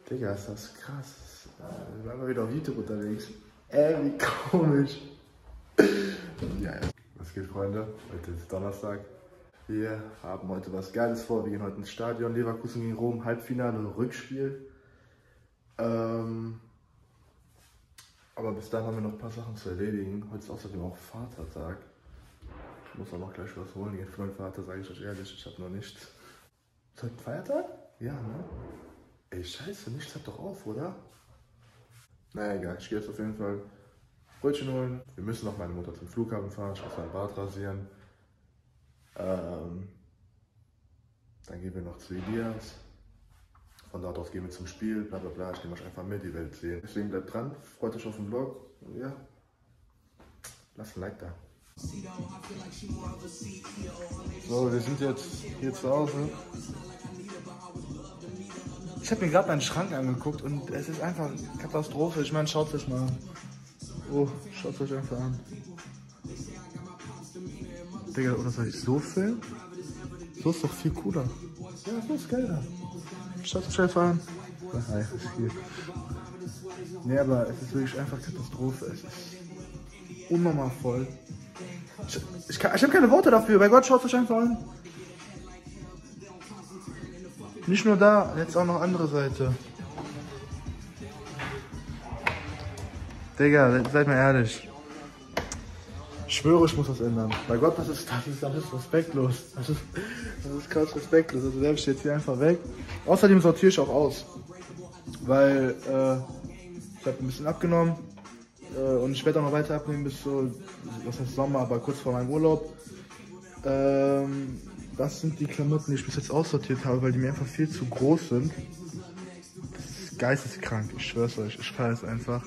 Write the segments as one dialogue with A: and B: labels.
A: Digga, ist das krass. Wir waren mal wieder auf YouTube unterwegs. Wie komisch. Ja, was geht, Freunde? Heute ist Donnerstag. Wir haben heute was Geiles vor. Wir gehen heute ins Stadion. Leverkusen gegen Rom, Halbfinale, Rückspiel. Aber bis dahin haben wir noch ein paar Sachen zu erledigen. Heute ist außerdem auch Vatertag. Ich muss auch noch gleich was holen. Jetzt für meinen Vater sage ich euch ehrlich, ich habe noch nichts. Ist heute Feiertag? Ja, ne? Ey, scheiße, nichts hat doch auf, oder? Naja, egal. Ich gehe jetzt auf jeden Fall Brötchen holen. Wir müssen noch meine Mutter zum Flughafen fahren. Ich muss mein Bart rasieren. Dann gehen wir noch zu Elias. Von dort aus gehen wir zum Spiel. Bla bla bla. Ich nehme euch einfach mit, die Welt sehen. Deswegen bleibt dran. Freut euch auf den Vlog. Ja. Lasst ein Like da. So, wir sind jetzt hier zu Hause. Ich habe mir gerade meinen Schrank angeguckt und es ist einfach Katastrophe. Ich meine, schaut euch mal an. Oh, schaut euch einfach an. Digga, oder soll ich so filmen? So ist doch viel cooler. Ja, so ist geiler. Schaut euch einfach an. Hi, ist viel. Nee, aber es ist wirklich einfach Katastrophe. Es ist unnormal voll. Ich habe keine Worte dafür. Bei Gott, schaut euch einfach an. Nicht nur da, jetzt auch noch andere Seite. Digga, seid mal ehrlich. Ich schwöre, ich muss das ändern. Bei Gott, das ist respektlos. Das ist krass respektlos. Also werfe ich jetzt hier einfach weg. Außerdem sortiere ich auch aus. Weil ich habe ein bisschen abgenommen. Und ich werde auch noch weiter abnehmen bis so, was heißt Sommer, aber kurz vor meinem Urlaub. Das sind die Klamotten, die ich bis jetzt aussortiert habe, weil die mir einfach viel zu groß sind. Das ist geisteskrank, ich schwör's euch, ich feiere es einfach.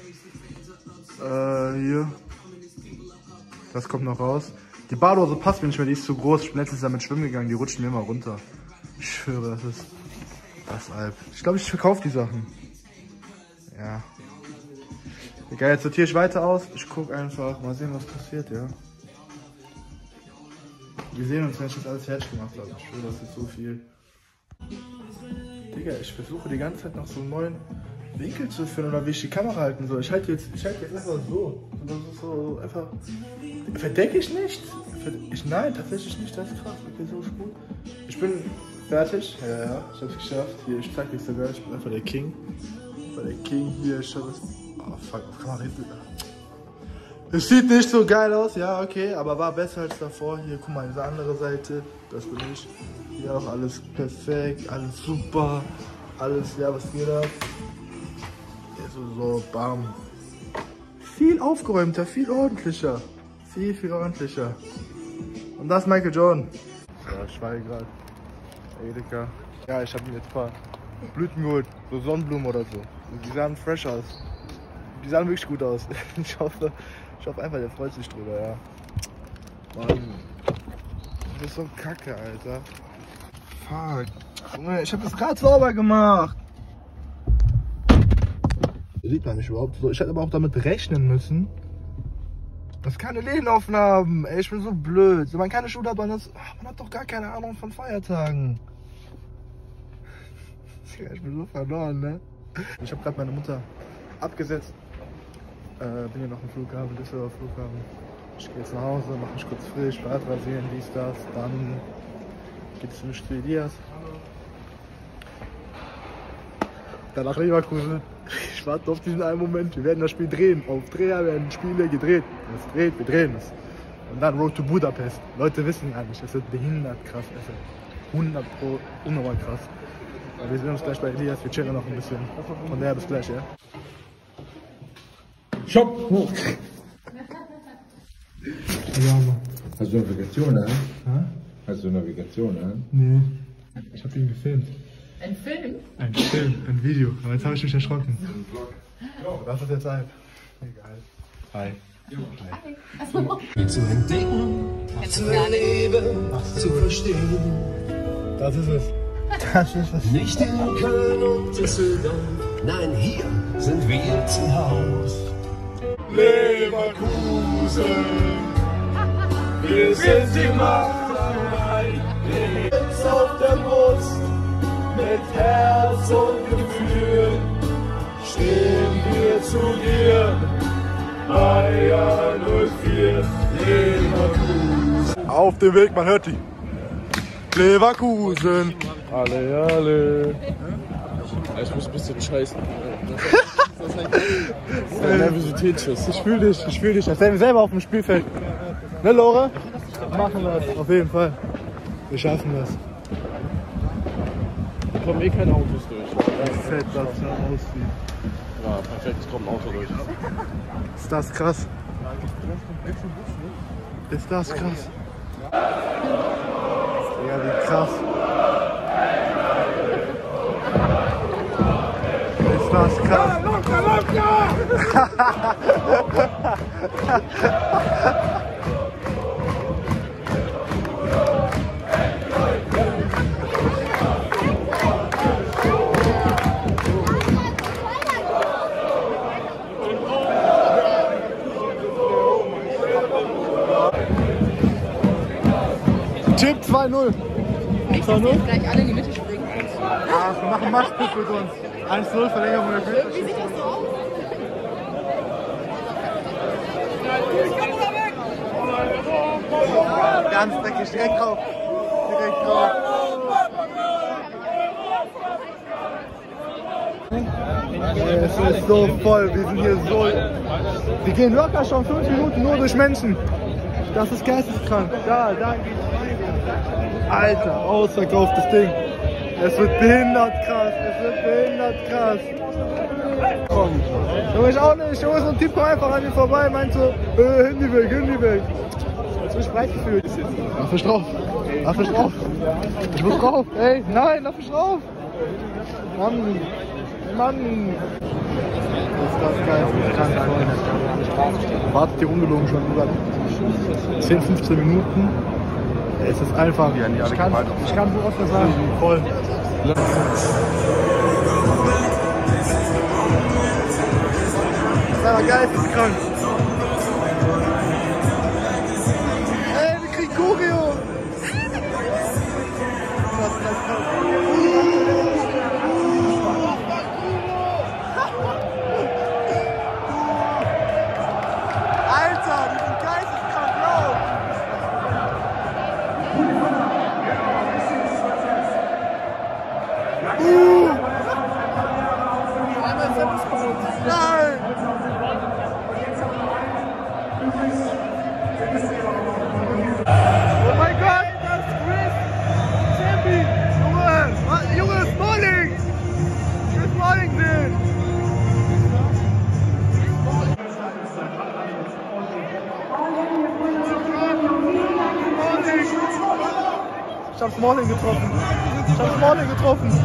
A: Hier. Das kommt noch raus. Die Badehose passt mir nicht mehr, die ist zu groß. Ich bin letztens damit schwimmen gegangen, die rutschen mir immer runter. Ich schwöre, das ist Alp. Ich glaube, ich verkaufe die Sachen. Ja. Egal, jetzt sortiere ich weiter aus. Ich gucke einfach, mal sehen, was passiert, ja. Wir sehen uns, wenn ich das alles fertig gemacht habe. Ich schwöre, das ist so viel. Digga, ich versuche die ganze Zeit noch so einen neuen Winkel zu finden oder wie ich die Kamera halten soll. Ich halte jetzt einfach so. Und das ist so einfach. Verdecke ich nicht? Nein, tatsächlich nicht. Das ist krass. Okay, so ist gut. Ich bin fertig. Ja, ich hab's geschafft. Hier, ich zeig dich sogar. Ich bin einfach der King. Der King hier. Ich hab das. Oh fuck, auf Kamera hinten. Es sieht nicht so geil aus, ja, okay, aber war besser als davor. Hier, guck mal, diese andere Seite, das bin ich. Hier auch alles perfekt, alles super, alles, ja, was geht ab? So, bam. Viel aufgeräumter, viel ordentlicher. Viel ordentlicher. Und das ist Michael Jordan. Ja, ich war hier gerade. Edeka. Ja, ich habe mir jetzt ein paar Blüten geholt, so Sonnenblumen oder so. Die sahen fresh aus. Die sahen wirklich gut aus. Ich hoffe einfach, der freut sich drüber, ja. Mann. Das ist so kacke, Alter. Fuck. Junge, ich hab das gerade sauber gemacht. Sieht man nicht überhaupt so. Ich hätte aber auch damit rechnen müssen, dass keine Läden offen haben. Ey, ich bin so blöd. Wenn man keine Schule hat, man hat doch gar keine Ahnung von Feiertagen. Ich bin so verloren, ne? Ich habe gerade meine Mutter abgesetzt. Bin hier noch im Flughafen, Düsseldorf Flughafen. Ich gehe jetzt nach Hause, mache mich kurz frisch, Bart rasieren, dies, das. Dann geht es zu Elias. Danach Leverkusen. Ich warte auf diesen einen Moment. Wir werden das Spiel drehen. Auf Dreher werden Spiele gedreht. Wir drehen es. Und dann Road to Budapest. Leute wissen gar nicht, es wird behindert krass. Es wird 100 Pro unnormal krass. Wir sehen uns gleich bei Elias, wir chillen noch ein bisschen. Von daher bis gleich, ja? Stopp! Ja, Mann.
B: Hast du Navigation an?
A: Hä?
B: Hast du Navigation an?
A: Nee. Ich hab ihn gefilmt.
C: Ein Film?
A: Ein Film, ein Video. Aber jetzt habe ich mich erschrocken. Was ist jetzt Alp? Egal. Hi.
C: Hi.
D: Zu entdecken, zu erleben, zu verstehen.
A: Das ist es. Das ist es.
D: Nicht in Köln und Düsseldorf, nein, hier sind wir zu Haus.
A: Leverkusen, wir sind die Macht, jetzt auf der Brust, mit Herz und Gefühl. zu dir. Bayern 04, Leverkusen. Auf dem Weg, man hört die. Leverkusen. Alle, alle.
E: Ich muss ein bisschen scheißen. Nervositätsschuss.
A: Ich fühl dich, ich fühl dich. Als wären wir selber auf dem Spielfeld. Ne, Lore? Wir machen das, auf jeden Fall. Wir schaffen das.
E: Da kommen eh keine Autos durch.
A: Fett, das aussieht.
E: Ja, perfekt, es kommt ein Auto durch.
A: Ist das krass? Ist das krass? Ja, wie krass. Ist das krass? Tipp 2-0.
C: Ich muss jetzt gleich alle in die Mitte springen.
A: Ja, wir machen Machtspiel mit uns. 1-0 Verlängerung der Spiel.
C: Wie sieht das so aus?
A: Ganz dreckig, direkt drauf. Direkt drauf. Es ist so voll, wir sind hier so. Wir gehen locker schon 5 Minuten nur durch Menschen. Das ist geisteskrank. Da geht's rein. Alter, ausverkauftes Ding. Es wird behindert krass, es wird behindert krass. Komm. Junge, ich auch nicht. Junge, so ein Typ kommt einfach an mir vorbei und meint so, Handy weg, Handy weg. Jetzt bin ich breit gefühlt. Lass mich drauf. Lass mich drauf. Ich muss drauf. Ey, nein, lass mich drauf. Mann. Mann. Das ist geil. Wartet hier ungelogen schon über 10, 15 Minuten. Es ist einfach, ich kann so oft sagen, voll. Das ist aber geisteskrank. Ey, wir kriegen Choreo. Alter, die sind geisteskrank laut. Nein! Oh mein Gott, das ist Chris! Champi! Junge, Smalling! Chris Smalling sehen! Ich hab Smalling getroffen! Ich hab Smalling getroffen!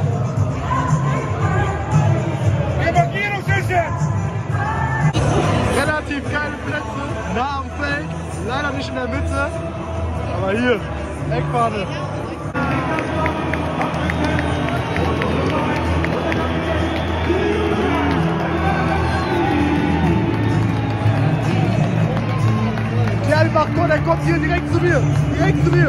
A: Relativ geile Plätze, nah am Feld, leider nicht in der Mitte, aber hier, Eckfahne. Ja, einfach nur, der kommt hier direkt zu mir, direkt zu mir.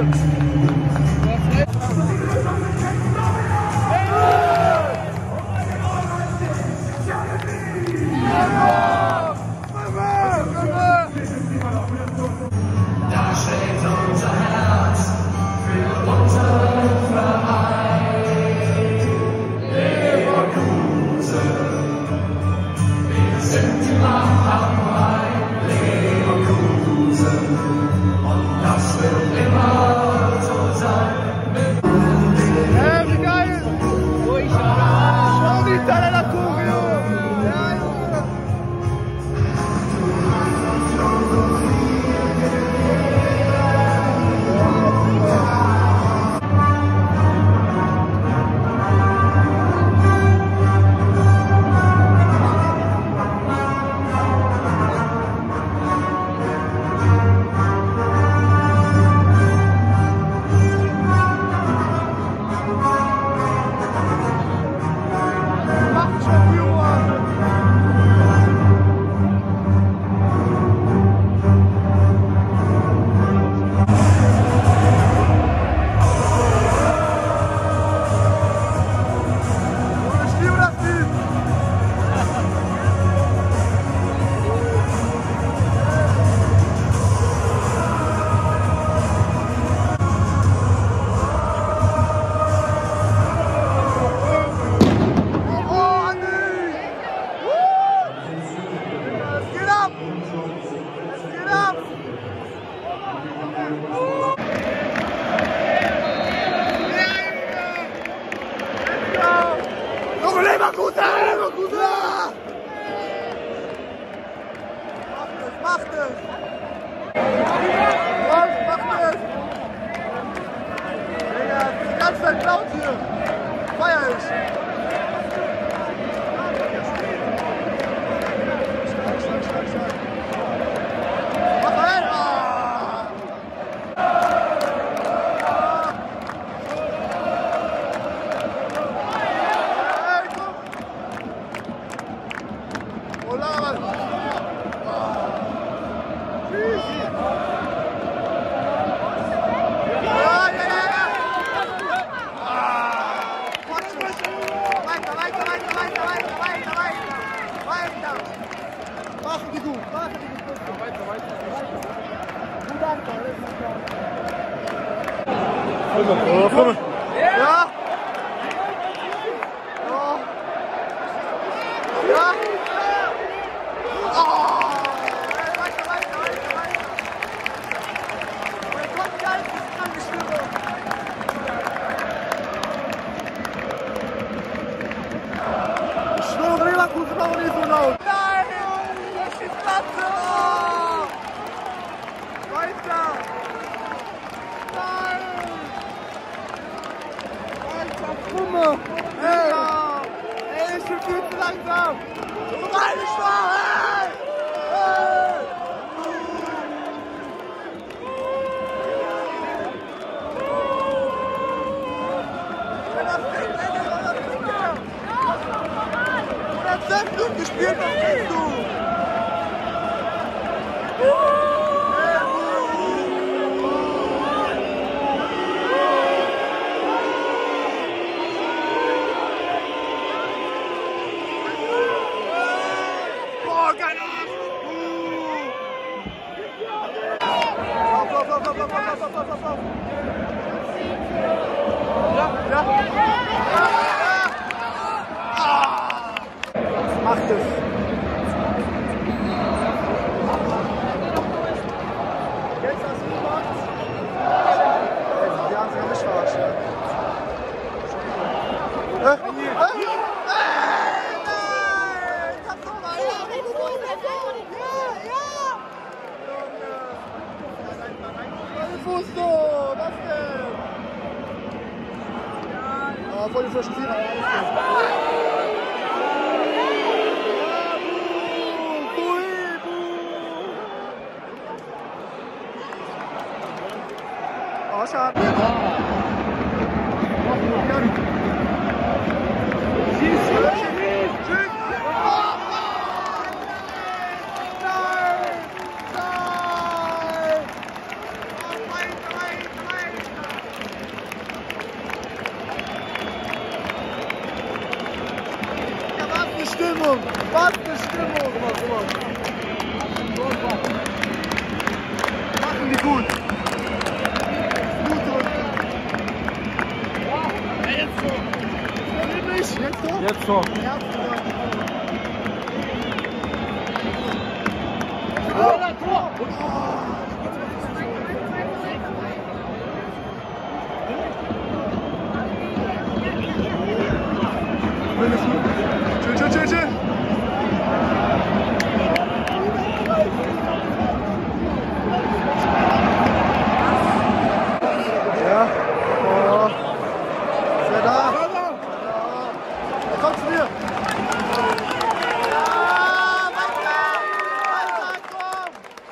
D: Da schlägt unser Herz für unseren Verein. Leverkusen, wir sind am Main. Leverkusen, und das wird immer so sein.
A: Junge, Leverkusen! Leverkusen! Macht es! Macht es! Digga, das ist ganz Zeit laut hier! Feier ich! Stark. Mach rein! Machen die gut. Gut Anfang, Ja! Ja! Ja! Oh! Weiter! Mein Gott, geil, das ist kranke Stimmung! Ich schwöre, Leverkusen machen nicht so laut! Nein! Das ist Platze! Oh! Weiter! Nein! Alter Fumme! Ey, ich bin viel zu langsam! Rein, ich war! Hey! Hey! Gespielt, was willst du? Boah, geil! Auf. Ja. Macht es. Jetzt hast du gemacht. Die haben sich nicht verarscht. Nein! Ich hab doch mal. Ja! Fusto, was denn? Ja, voll die frischen Tiere. Oh, schade. Was eine Stimmung! Machen die gut! Jetzt so! Chill! Ja, oh. Ist er da? Er kommt zu mir! Ja, weiter, komm!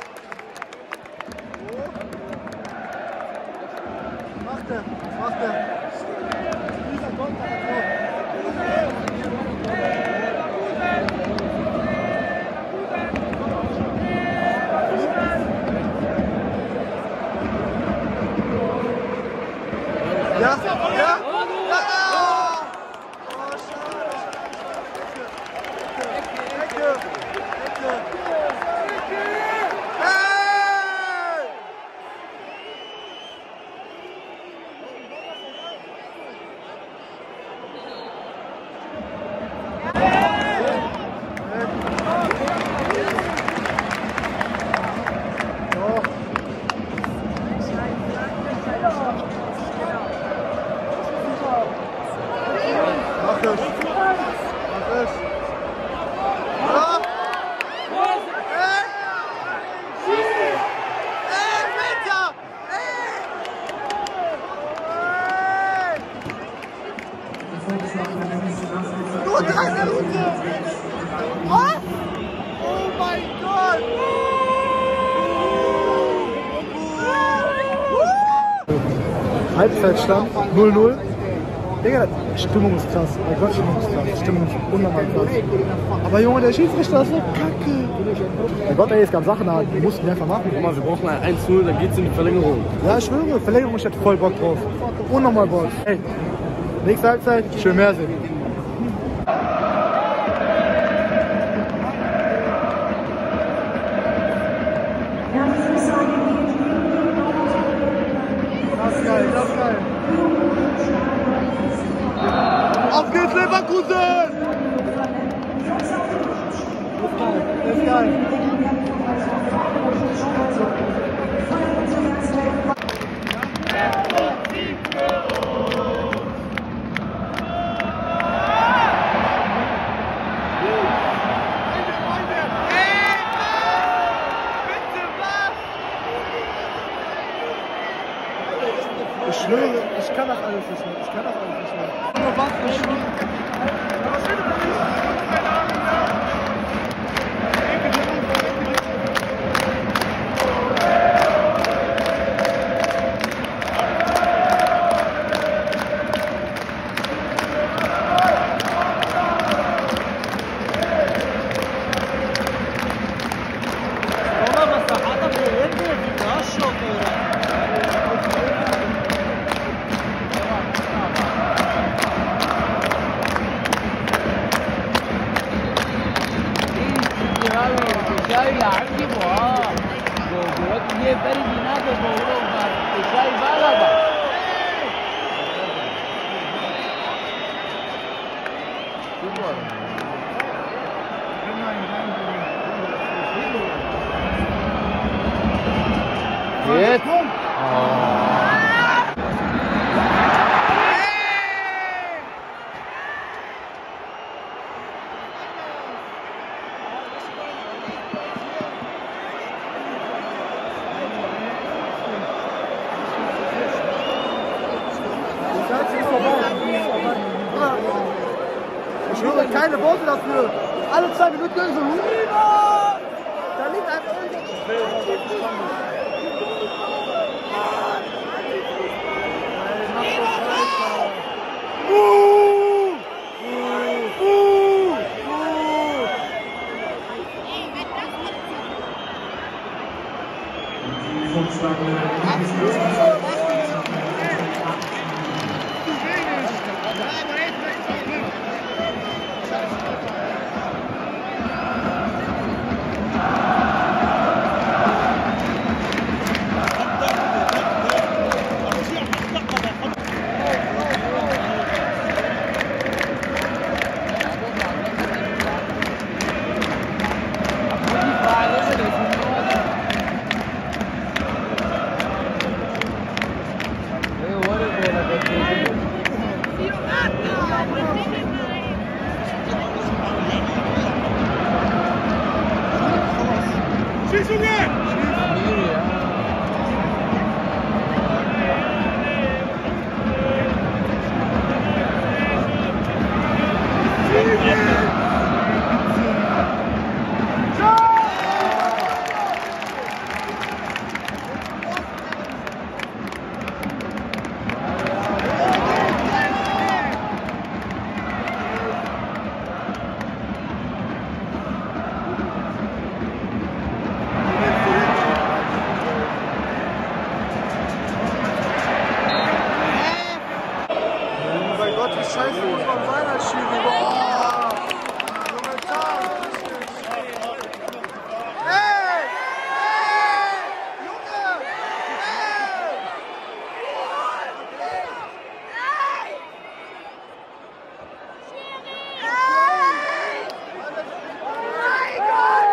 A: Was macht er? Dieser Konter hat Ja! Oh, schade.
F: Route, rein der Route! Was? Oh mein Gott! Halbzeitstand 0-0. Digga, Stimmung ist krass. Mein Gott, Stimmung ist krass. Stimmung ist unnormal krass. Aber Junge, der Schiedsrichter ist so kacke. Mein Gott, ey, es gab Sachen da, die mussten wir einfach machen.
E: Guck mal, wir brauchen ein 1-0, dann geht's in die Verlängerung.
F: Ja, ich schwöre, Verlängerung, ich hätte voll Bock drauf. Unnormal Bock. Ey, nächste Halbzeit, schön mehr sehen. Das ist geil, das ist geil. Auf geht's, Leverkusen! Das ist geil. Ich schwöre, ich kann das alles nicht mehr. Ich kann das alles nicht mehr. Nur was für
E: Jetzt?
F: Ich höre keine Worte dafür. Alle 2 Minuten so rüber. Da liegt einfach Scheiße muss man sein als Schiri. Boah! Momentan! Hey! Hey! Junge! Hey! Mein Gott!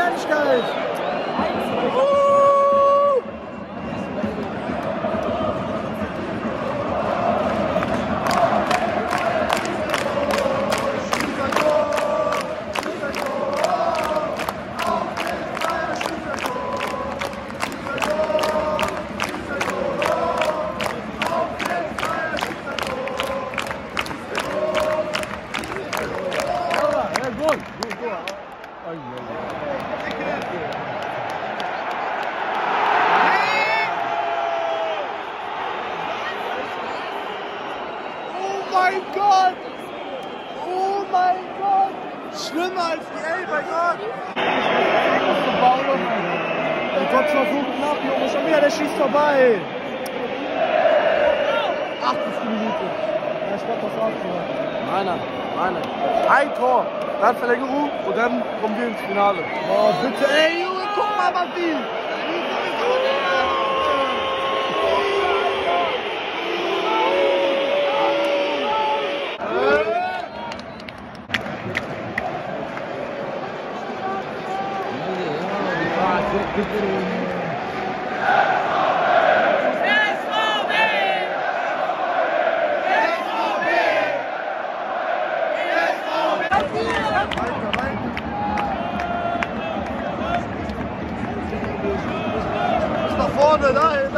F: Kleinigkeit. Oh mein Gott! Oh mein Gott! Schlimmer als die Elf, mein Gott! Der Gott war so knapp, Junge. Schon wieder, der schießt vorbei. 80. Minute. Ja, ich glaube, das war's.
E: Nein. Ein Tor, dann Verlängerung und dann kommen wir ins Finale.
F: Oh, bitte, ey, Junge, guck mal, Matti! Nach vorne, dahin.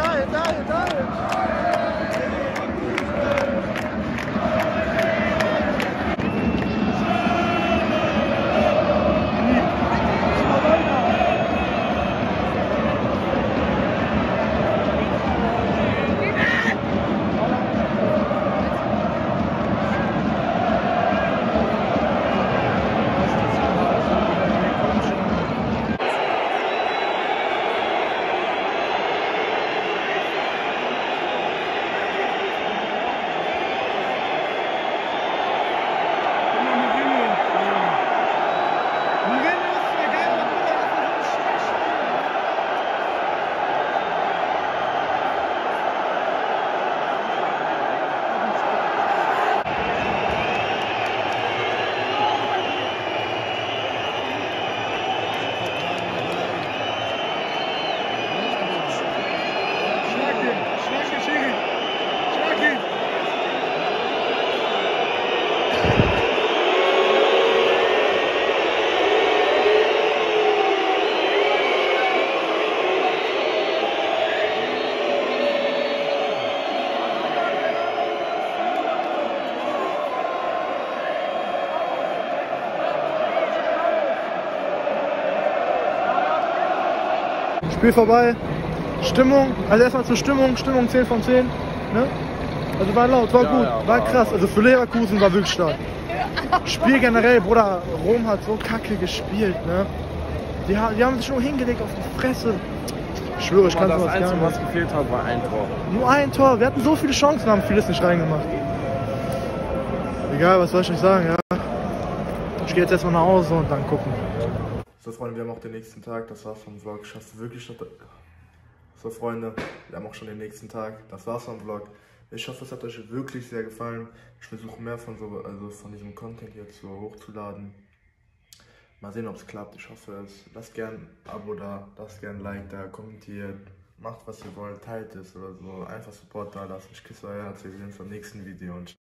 F: Spiel vorbei. Stimmung, also erstmal zur Stimmung 10 von 10. Ne? Also war laut, war gut, war krass. Also für Leverkusen war wirklich stark. Spiel generell, Bruder, Rom hat so kacke gespielt. Ne? Die haben sich nur hingelegt auf die Fresse. Ich schwöre, ich kann sowas gar nicht.
E: Das Einzige, was gefehlt hat, war ein Tor.
F: Nur ein Tor. Wir hatten so viele Chancen, haben vieles nicht reingemacht. Egal, was soll ich nicht sagen, ja. Ich gehe jetzt erstmal nach Hause und dann gucken.
A: So Freunde, wir haben auch den nächsten Tag, das war's vom Vlog. Ich hoffe wirklich, so Freunde, wir haben auch schon den nächsten Tag, das war's vom Vlog. Ich hoffe, es hat euch wirklich sehr gefallen. Ich versuche mehr von von diesem Content jetzt so hochzuladen. Mal sehen, ob es klappt. Ich hoffe es. Lasst gern ein Abo da, lasst gern ein Like da, kommentiert, macht was ihr wollt, teilt es oder so. Einfach Support da lassen. Ich küsse euer Herz. Wir sehen uns beim nächsten Video und